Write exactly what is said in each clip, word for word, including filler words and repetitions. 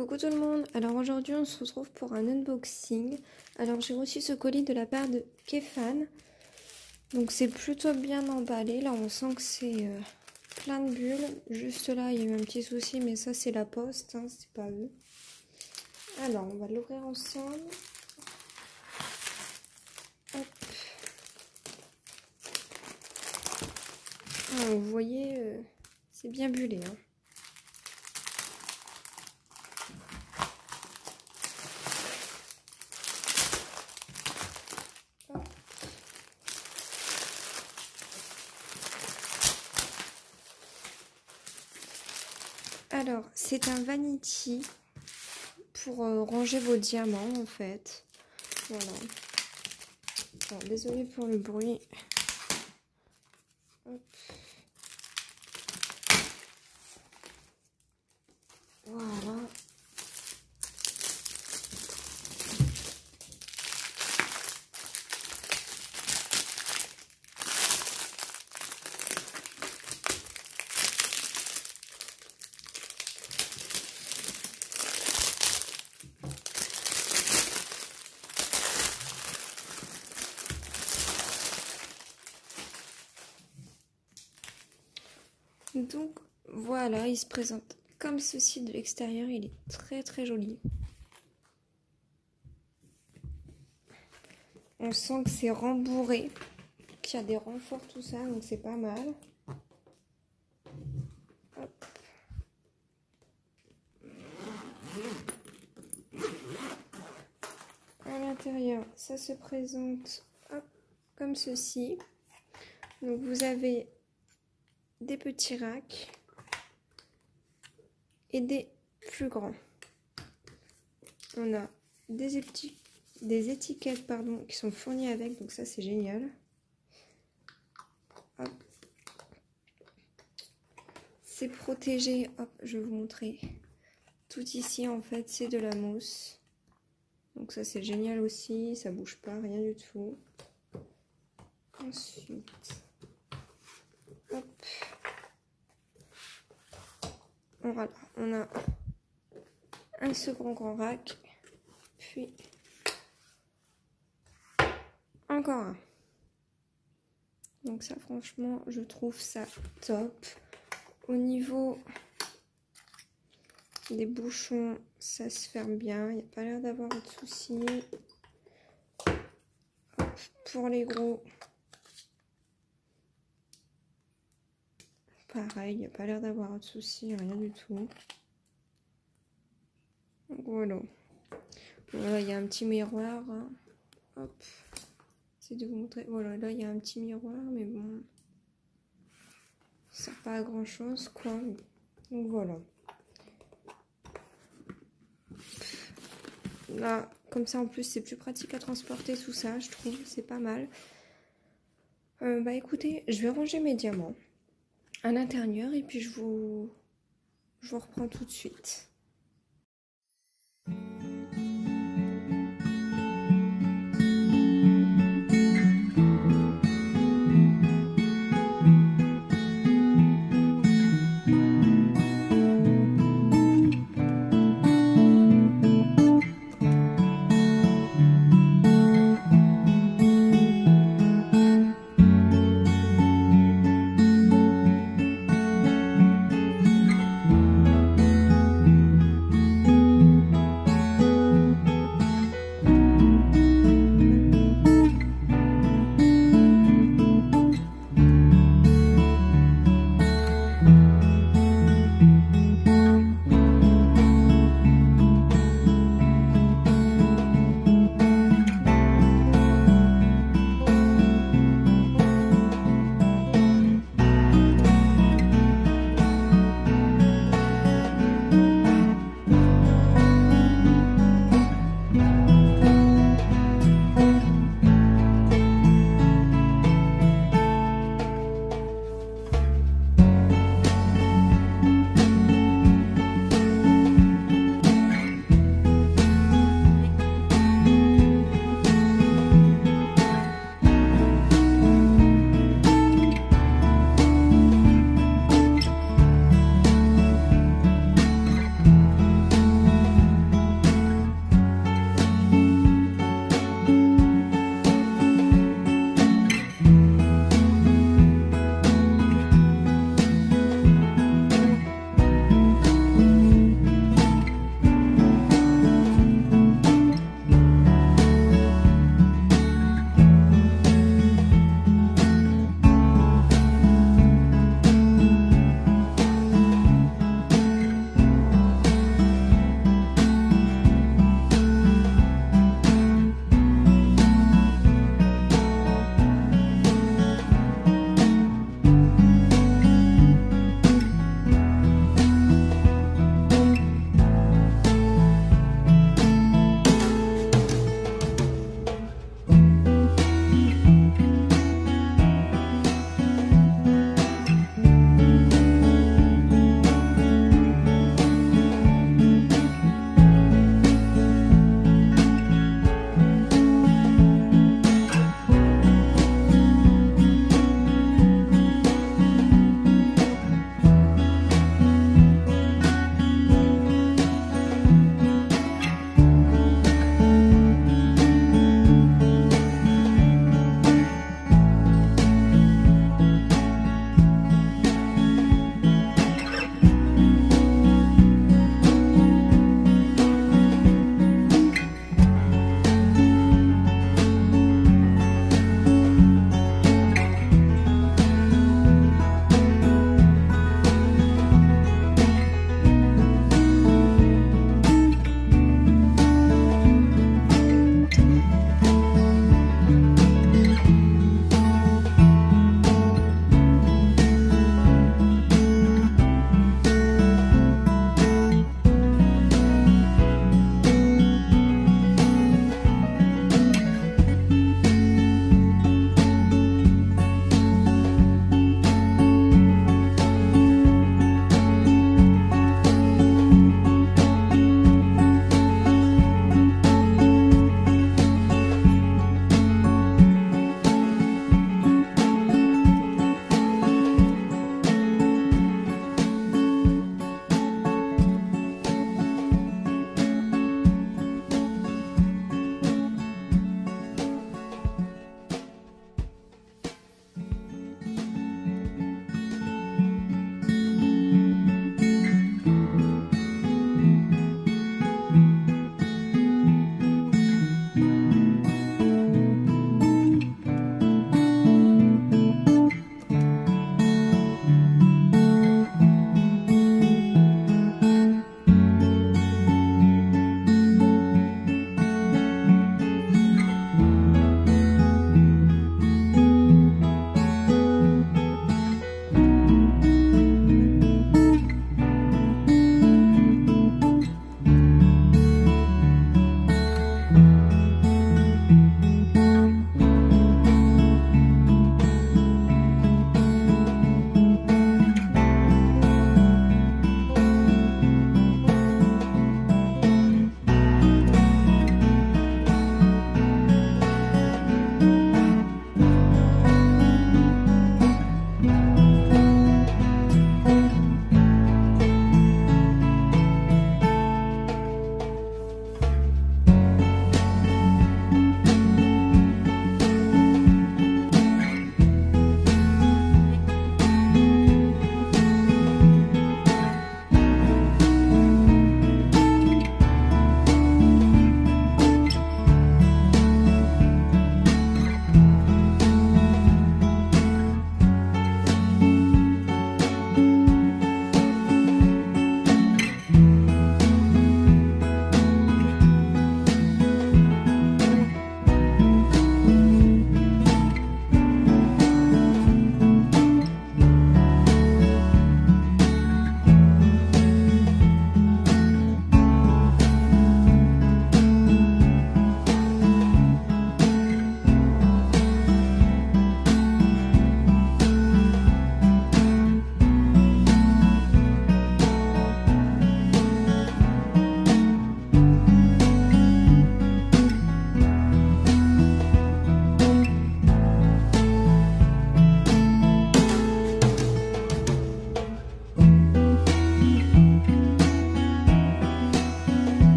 Coucou tout le monde, alors aujourd'hui on se retrouve pour un unboxing. Alors j'ai reçu ce colis de la part de Kefan. Donc c'est plutôt bien emballé, là on sent que c'est euh, plein de bulles. Juste là il y a eu un petit souci mais ça c'est la poste, hein, c'est pas eux. Alors on va l'ouvrir ensemble. Hop. Ah, vous voyez, euh, c'est bien bullé, hein. Alors, c'est un vanity pour euh, ranger vos diamants, en fait. Voilà. Alors, désolée pour le bruit. Hop. Voilà. Donc voilà, il se présente comme ceci de l'extérieur, il est très très joli. On sent que c'est rembourré, qu'il y a des renforts, tout ça, donc c'est pas mal. Hop. À l'intérieur, ça se présente hop, comme ceci. Donc vous avez des petits racks et des plus grands. On a des, éti des étiquettes pardon, qui sont fournies avec, donc ça c'est génial. C'est protégé, hop, je vais vous montrer. Tout ici en fait c'est de la mousse. Donc ça c'est génial aussi, ça bouge pas, rien du tout. Ensuite, hop. Voilà, on a un second grand rack, puis encore un. Donc ça franchement, je trouve ça top. Au niveau des bouchons, ça se ferme bien, il n'y a pas l'air d'avoir de soucis. Pour les gros, pareil, il n'y a pas l'air d'avoir de soucis, rien du tout. Voilà. Voilà, il y a un petit miroir. Hein. Hop. C'est de vous montrer. Voilà, là, il y a un petit miroir, mais bon. Ça sert pas à grand chose, quoi. Donc voilà. Là, comme ça, en plus, c'est plus pratique à transporter tout ça, je trouve. C'est pas mal. Euh, bah écoutez, je vais ranger mes diamants à l'intérieur et puis je vous, je vous reprends tout de suite.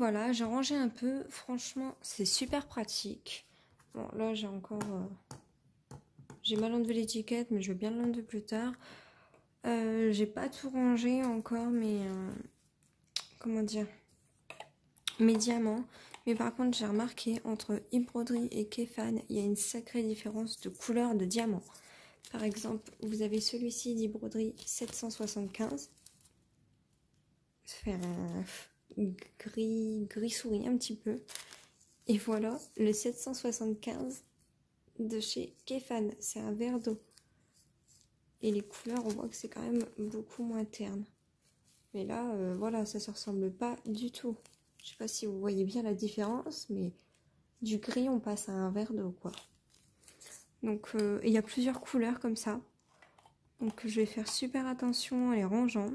voilà, j'ai rangé un peu. Franchement, c'est super pratique. Bon, là, j'ai encore... Euh, j'ai mal enlevé l'étiquette, mais je vais bien l'enlever plus tard. Euh, j'ai pas tout rangé encore, mais... Euh, comment dire, mes diamants. Mais par contre, j'ai remarqué, entre e-broderie et Kefan, il y a une sacrée différence de couleur de diamants. Par exemple, vous avez celui-ci d'e-broderie sept cent soixante-quinze. Ça fait un gris, gris souris un petit peu. Et voilà, le sept cent soixante-quinze de chez Kefan. C'est un vert d'eau. Et les couleurs, on voit que c'est quand même beaucoup moins terne. Mais là, euh, voilà, ça se ressemble pas du tout. Je sais pas si vous voyez bien la différence, mais du gris, on passe à un vert d'eau, quoi. Donc, euh, il y a plusieurs couleurs comme ça. Donc, je vais faire super attention en les rangeant.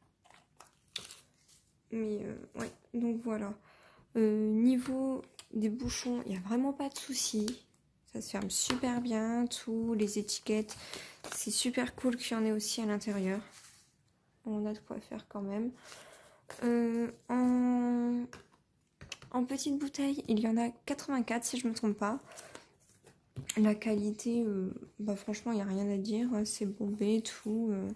Mais, euh, ouais, donc voilà. Euh, niveau des bouchons, il n'y a vraiment pas de souci. Ça se ferme super bien. Tous les étiquettes, c'est super cool qu'il y en ait aussi à l'intérieur. On a de quoi faire quand même. Euh, en... en petite bouteille, il y en a quatre-vingt-quatre si je ne me trompe pas. La qualité, euh, bah franchement, il n'y a rien à dire. C'est bombé, tout. Euh...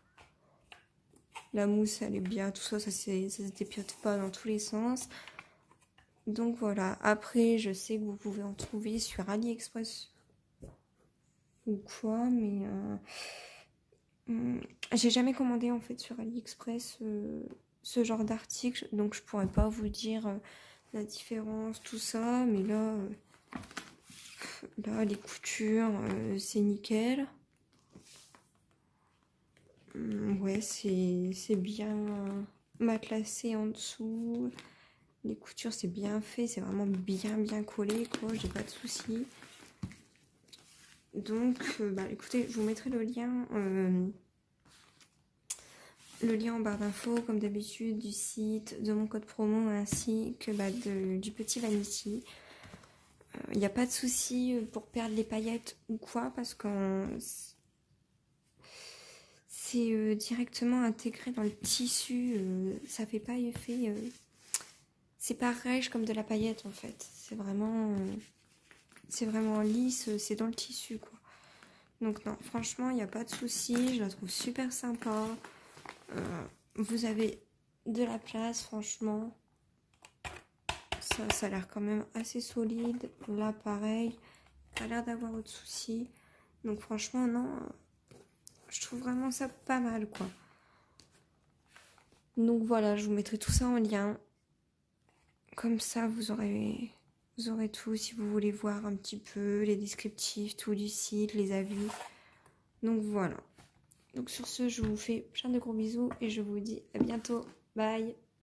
La mousse, elle est bien. Tout ça, ça, ça se dépiote pas dans tous les sens. Donc voilà. Après, je sais que vous pouvez en trouver sur AliExpress ou quoi, mais euh, hum, j'ai jamais commandé en fait sur AliExpress euh, ce genre d'article, donc je pourrais pas vous dire euh, la différence, tout ça, mais là, euh, là les coutures, euh, c'est nickel. Hum, ouais, c'est bien matelassé en dessous. Les coutures, c'est bien fait, c'est vraiment bien bien collé, quoi, j'ai pas de soucis. Donc, euh, bah écoutez, je vous mettrai le lien, euh, le lien en barre d'infos, comme d'habitude, du site, de mon code promo, ainsi que bah, de, du petit Vanity. Il euh, n'y a pas de souci pour perdre les paillettes ou quoi, parce que c'est euh, directement intégré dans le tissu, euh, ça fait pas effet... Euh, c'est pas rêche comme de la paillette en fait, c'est vraiment... Euh, c'est vraiment lisse, c'est dans le tissu quoi. Donc non, franchement, il n'y a pas de souci, je la trouve super sympa. Euh, vous avez de la place, franchement. Ça, ça a l'air quand même assez solide. Là, pareil, pas l'air d'avoir autre souci. Donc franchement, non, je trouve vraiment ça pas mal, quoi. Donc voilà, je vous mettrai tout ça en lien. Comme ça, vous aurez... Vous aurez tout si vous voulez voir un petit peu les descriptifs, tout du site, les avis. Donc voilà. Donc sur ce, je vous fais plein de gros bisous et je vous dis à bientôt. Bye!